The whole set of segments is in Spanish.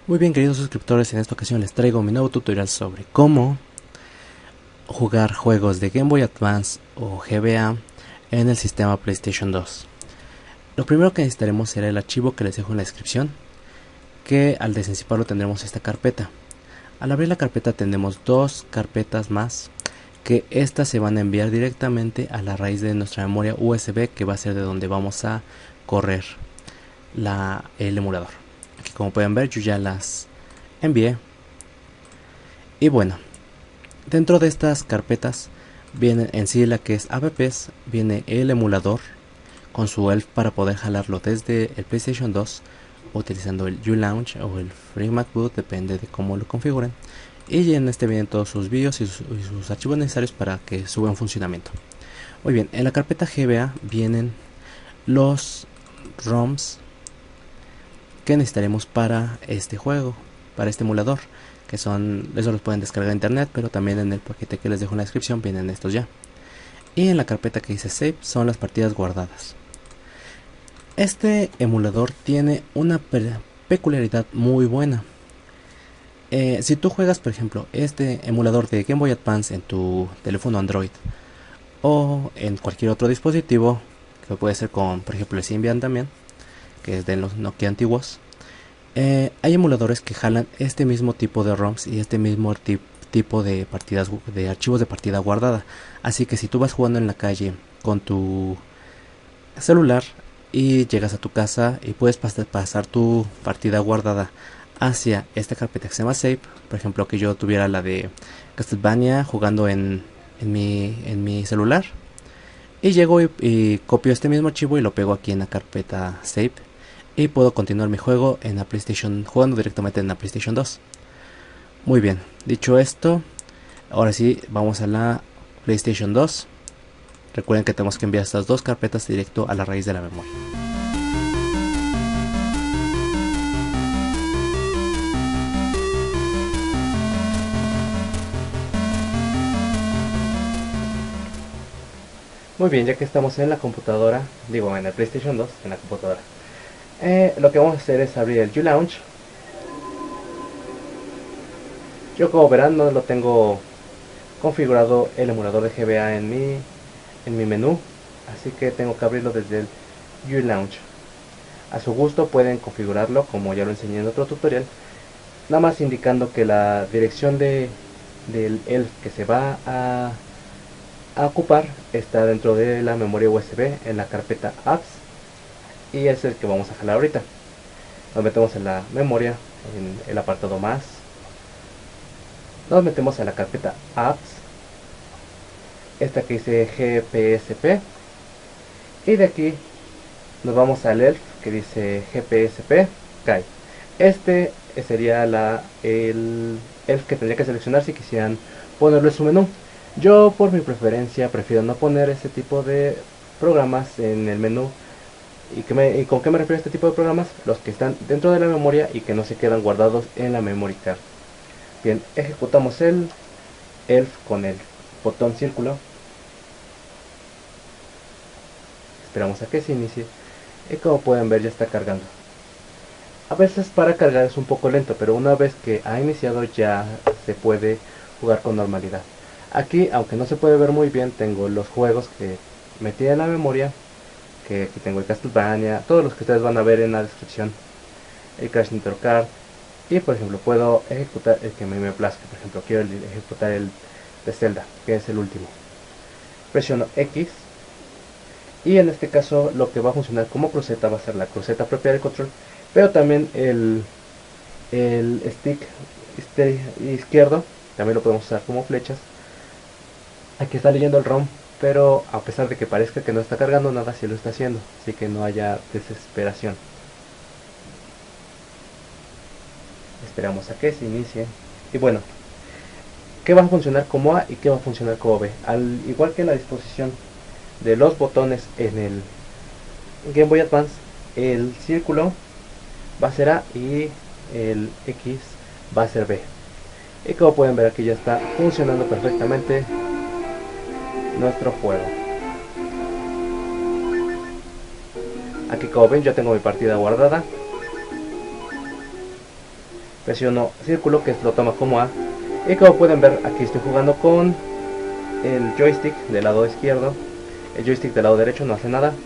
Muy bien, queridos suscriptores, en esta ocasión les traigo mi nuevo tutorial sobre cómo jugar juegos de Game Boy Advance o GBA en el sistema PlayStation 2. Lo primero que necesitaremos será el archivo que les dejo en la descripción, que al desenciparlo tendremos esta carpeta. Al abrir la carpeta tendremos dos carpetas más, que estas se van a enviar directamente a la raíz de nuestra memoria USB, que va a ser de donde vamos a correr el emulador. Aquí, como pueden ver, yo ya las envié. Y bueno, dentro de estas carpetas viene en sí la que es apps, viene el emulador con su ELF para poder jalarlo desde el PlayStation 2 utilizando el ULaunch o el FreeMac Boot, depende de cómo lo configuren. Y en este vienen todos sus vídeos y sus archivos necesarios para que suba en funcionamiento. Muy bien, en la carpeta GBA vienen los ROMs que necesitaremos para este juego, para este emulador, que son, eso los pueden descargar en internet, pero también en el paquete que les dejo en la descripción vienen estos ya. Y en la carpeta que dice Save son las partidas guardadas. Este emulador tiene una peculiaridad muy buena. Si tú juegas, por ejemplo, este emulador de Game Boy Advance en tu teléfono Android o en cualquier otro dispositivo, que puede ser con, por ejemplo, el Symbian también, que es de los Nokia antiguos, hay emuladores que jalan este mismo tipo de ROMs y este mismo tipo de partidas, de archivos de partida guardada. Así que si tú vas jugando en la calle con tu celular y llegas a tu casa y puedes pasar tu partida guardada hacia esta carpeta que se llama Save, por ejemplo, que yo tuviera la de Castlevania jugando en mi celular, y llego y copio este mismo archivo y lo pego aquí en la carpeta Save, y puedo continuar mi juego en la PlayStation, jugando directamente en la PlayStation 2. Muy bien, dicho esto, ahora sí vamos a la PlayStation 2. Recuerden que tenemos que enviar estas dos carpetas directo a la raíz de la memoria. Muy bien, ya que estamos en la computadora, digo en el PlayStation 2, en la computadora, lo que vamos a hacer es abrir el ULaunch. Yo, como verán, no lo tengo configurado el emulador de GBA en mi menú, así que tengo que abrirlo desde el ULaunch. A su gusto pueden configurarlo como ya lo enseñé en otro tutorial, nada más indicando que la dirección del ELF que se va a ocupar está dentro de la memoria USB en la carpeta apps, y es el que vamos a jalar ahorita. Nos metemos en la memoria, en el apartado más, nos metemos a la carpeta apps, esta que dice GPSP, y de aquí nos vamos al ELF que dice GPSP KAI. Este sería el ELF que tendría que seleccionar si quisieran ponerlo en su menú. Yo, por mi preferencia, prefiero no poner este tipo de programas en el menú. ¿Y con qué me refiero a este tipo de programas? Los que están dentro de la memoria y que no se quedan guardados en la memory card. Bien, ejecutamos el ELF con el botón círculo. Esperamos a que se inicie y, como pueden ver, ya está cargando. A veces para cargar es un poco lento, pero una vez que ha iniciado ya se puede jugar con normalidad. Aquí, aunque no se puede ver muy bien, tengo los juegos que metí en la memoria, que aquí tengo el Castlevania, todos los que ustedes van a ver en la descripción, el Crash Nitro Kart, y por ejemplo puedo ejecutar el que me plazca. Por ejemplo, quiero ejecutar el de Zelda, que es el último. Presiono X, y en este caso lo que va a funcionar como cruceta va a ser la cruceta propia del control, pero también el stick izquierdo también lo podemos usar como flechas. Aquí está leyendo el ROM, pero a pesar de que parezca que no está cargando nada, sí lo está haciendo, así que no haya desesperación. Esperamos a que se inicie. Y bueno, ¿qué va a funcionar como A y qué va a funcionar como B? Al igual que la disposición de los botones en el Game Boy Advance, el círculo va a ser A y el X va a ser B. Y como pueden ver, aquí ya está funcionando perfectamente nuestro juego. Aquí, como ven, yo tengo mi partida guardada. presiono círculo, que lo toma como A. Y como pueden ver, aquí estoy jugando con el joystick del lado izquierdo. El joystick del lado derecho no hace nada.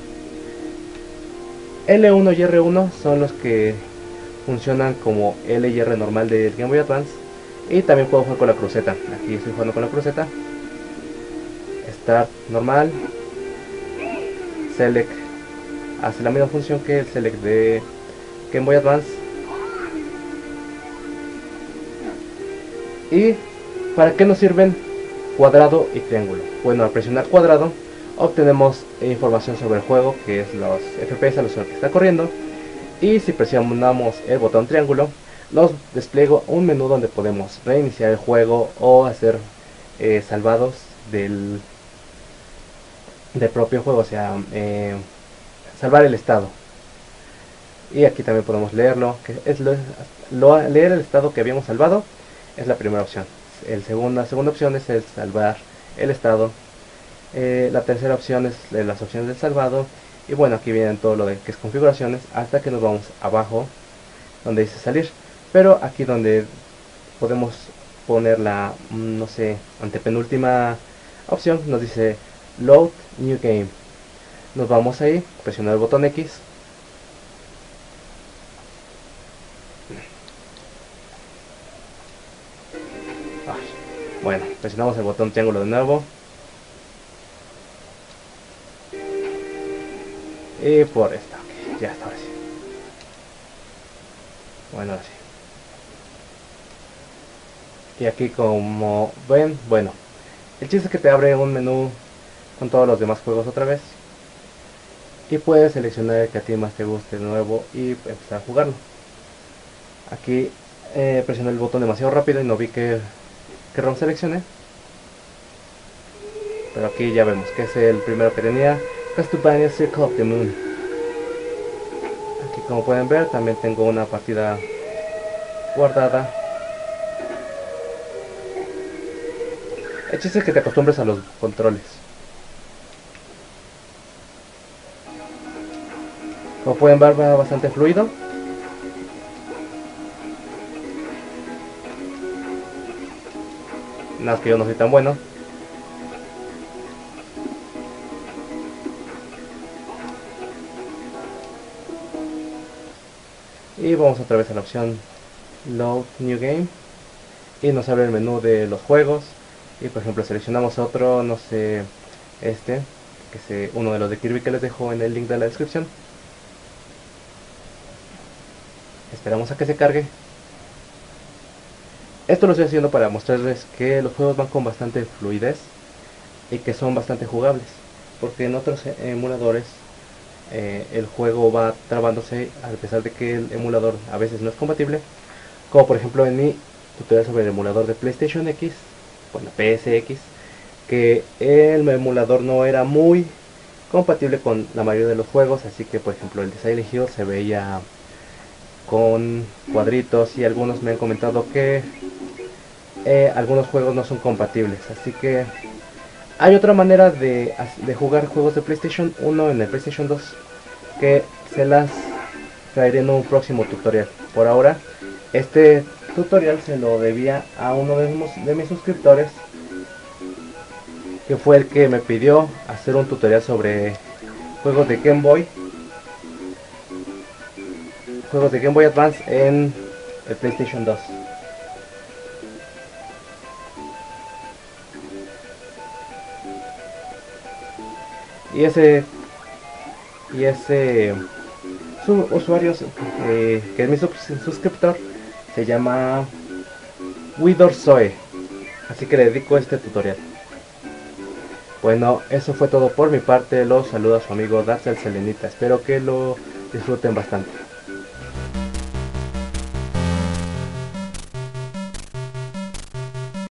L1 y R1 son los que funcionan como L y R normal del Game Boy Advance. Y también puedo jugar con la cruceta. Aquí estoy jugando con la cruceta. Start normal. Select hace la misma función que el Select de Game Boy Advance. ¿Y para qué nos sirven cuadrado y triángulo? Bueno, al presionar cuadrado obtenemos información sobre el juego, que es los FPS a los que está corriendo. Y si presionamos el botón triángulo, nos despliega un menú donde podemos reiniciar el juego o hacer salvados del propio juego, o sea, salvar el estado. Y aquí también podemos leerlo, que es leer el estado que habíamos salvado. Es la primera opción. La segunda opción es el salvar el estado. La tercera opción es las opciones del salvado. Y bueno, aquí vienen todo lo de que es configuraciones, hasta que nos vamos abajo donde dice salir. Pero aquí donde podemos poner la, no sé, antepenúltima opción, nos dice Load New Game. Nos vamos ahí, presionar el botón X. Bueno, presionamos el botón triángulo de nuevo. Y por esta, okay, ya está, ahora sí. Bueno, ahora sí. Y aquí, como ven, bueno, el chiste es que te abre un menú con todos los demás juegos otra vez. Y puedes seleccionar el que a ti más te guste de nuevo y empezar a jugarlo. Aquí presioné el botón demasiado rápido y no vi que ROM seleccioné. Pero aquí ya vemos que es el primero que tenía, Castlevania Circle of the Moon. Aquí, como pueden ver, también tengo una partida guardada. El chiste es que te acostumbres a los controles. Como pueden ver, va bastante fluido. Nada más que yo no soy tan bueno. Y vamos otra vez a la opción Load New Game. Y nos abre el menú de los juegos. Y por ejemplo seleccionamos otro, no sé, que es uno de los de Kirby que les dejo en el link de la descripción. Esperamos a que se cargue. Esto lo estoy haciendo para mostrarles que los juegos van con bastante fluidez y que son bastante jugables, porque en otros emuladores el juego va trabándose a pesar de que el emulador a veces no es compatible, como por ejemplo en mi tutorial sobre el emulador de PlayStation X, bueno, PSX, que el emulador no era muy compatible con la mayoría de los juegos, así que por ejemplo el de Silent Hill se veía con cuadritos y algunos me han comentado que algunos juegos no son compatibles, así que hay otra manera de jugar juegos de PlayStation 1 en el PlayStation 2 que se las traeré en un próximo tutorial. Por ahora, este tutorial se lo debía a uno de mis suscriptores, que fue el que me pidió hacer un tutorial sobre juegos de Game Boy Advance en el PlayStation 2. Y ese su usuario, que es mi suscriptor, se llama Widor Zoe, así que le dedico este tutorial. Bueno, eso fue todo por mi parte. Los saluda su amigo Darcel Selenita. Espero que lo disfruten bastante.